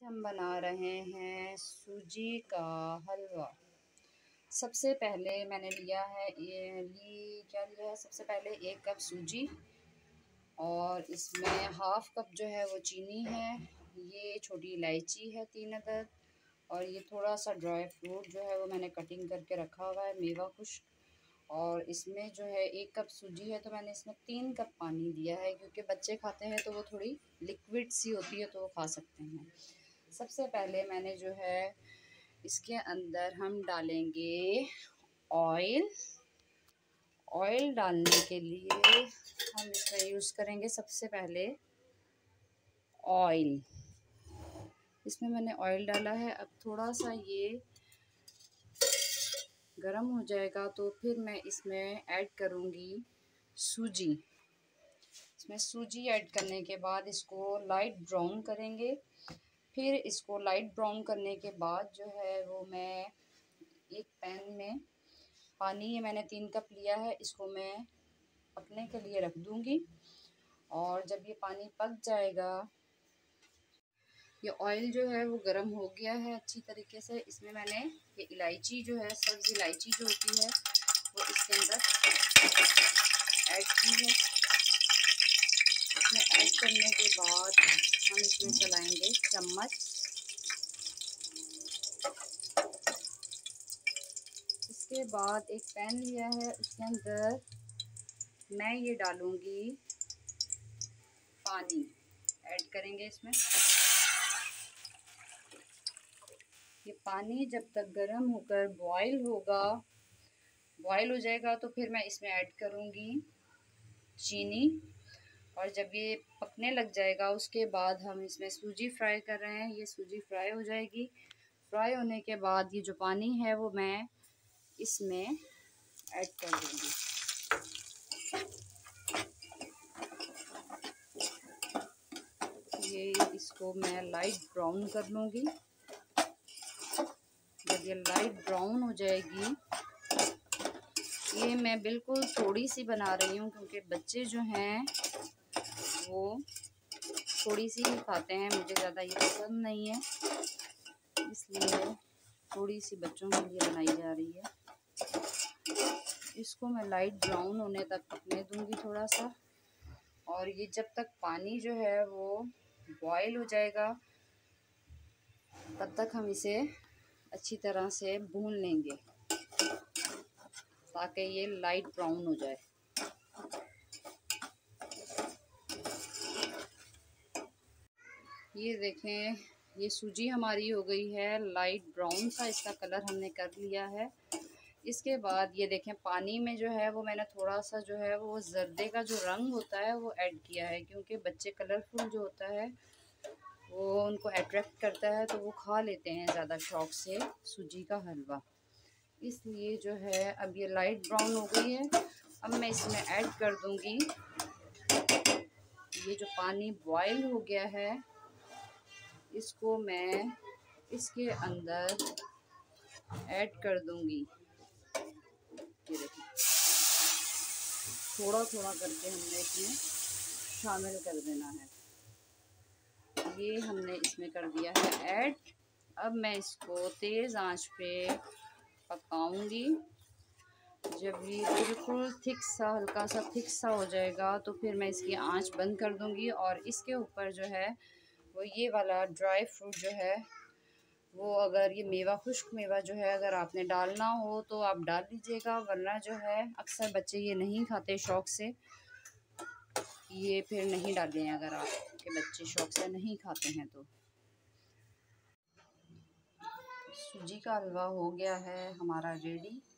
हम बना रहे हैं सूजी का हलवा। सबसे पहले मैंने लिया है क्या लिया है, सबसे पहले 1 कप सूजी और इसमें हाफ़ कप जो है वो चीनी है। ये छोटी इलायची है 3 अदद और ये थोड़ा सा ड्राई फ्रूट जो है वो मैंने कटिंग करके रखा हुआ है, मेवा खुश्क। और इसमें जो है 1 कप सूजी है तो मैंने इसमें 3 कप पानी दिया है, क्योंकि बच्चे खाते हैं तो वो थोड़ी लिक्विड सी होती है तो वो खा सकते हैं। सबसे पहले मैंने जो है इसके अंदर हम डालेंगे ऑयल। ऑयल डालने के लिए हम इसमें यूज़ करेंगे सबसे पहले ऑयल। इसमें मैंने ऑयल डाला है। अब थोड़ा सा ये गरम हो जाएगा तो फिर मैं इसमें ऐड करूँगी सूजी। इसमें सूजी ऐड करने के बाद इसको लाइट ब्राउन करेंगे। फिर इसको लाइट ब्राउन करने के बाद जो है वो मैं एक पैन में पानी, ये मैंने 3 कप लिया है, इसको मैं पकने के लिए रख दूँगी। और जब ये पानी पक जाएगा, ये ऑयल जो है वो गर्म हो गया है अच्छी तरीके से। इसमें मैंने ये इलायची जो है, सब्ज़ इलायची जो होती है वो इसके अंदर ऐड की है। इसमें ऐड करने के बाद हम इसमें चलाएंगे चम्मच। इसके बाद एक पैन लिया है, उसके अंदर मैं ये डालूँगी पानी, ऐड करेंगे इसमें। ये पानी जब तक गर्म होकर बॉयल हो जाएगा तो फिर मैं इसमें ऐड करूँगी चीनी। और जब ये पकने लग जाएगा उसके बाद हम इसमें सूजी फ्राई कर रहे हैं, ये सूजी फ्राई हो जाएगी। फ्राई होने के बाद ये जो पानी है वो मैं इसमें ऐड कर दूँगी। ये इसको मैं लाइट ब्राउन कर लूँगी। जब ये लाइट ब्राउन हो जाएगी, ये मैं बिल्कुल थोड़ी सी बना रही हूँ क्योंकि बच्चे जो हैं वो थोड़ी सी ही खाते हैं, मुझे ज़्यादा ये पसंद नहीं है, इसलिए थोड़ी सी बच्चों के लिए बनाई जा रही है। इसको मैं लाइट ब्राउन होने तक पकने दूँगी थोड़ा सा। और ये जब तक पानी जो है वो बॉयल हो जाएगा तब तक हम इसे अच्छी तरह से भून लेंगे ताकि ये लाइट ब्राउन हो जाए। ये देखें, ये सूजी हमारी हो गई है लाइट ब्राउन सा, इसका कलर हमने कर लिया है। इसके बाद ये देखें पानी में जो है वो मैंने थोड़ा सा जो है वो जर्दे का जो रंग होता है वो ऐड किया है, क्योंकि बच्चे कलरफुल जो होता है वो उनको अट्रैक्ट करता है तो वो खा लेते हैं ज़्यादा शौक़ से सूजी का हलवा। इसलिए जो है अब ये लाइट ब्राउन हो गई है। अब मैं इसमें ऐड कर दूँगी ये जो पानी बॉयल हो गया है, इसको मैं इसके अंदर ऐड कर दूँगी। ये देखिए, थोड़ा थोड़ा करके हमने इसमें शामिल कर देना है। ये हमने इसमें कर दिया है ऐड। अब मैं इसको तेज़ आंच पे पकाऊंगी। जब ये बिल्कुल थिक सा, हल्का सा थिक सा हो जाएगा तो फिर मैं इसकी आंच बंद कर दूंगी। और इसके ऊपर जो है वो ये वाला ड्राई फ्रूट जो है वो, अगर ये मेवा, खुश्क मेवा जो है अगर आपने डालना हो तो आप डाल लीजिएगा, वरना जो है अक्सर बच्चे ये नहीं खाते शौक़ से, ये फिर नहीं डालें अगर आपके बच्चे शौक़ से नहीं खाते हैं तो। सूजी का हलवा हो गया है हमारा रेडी।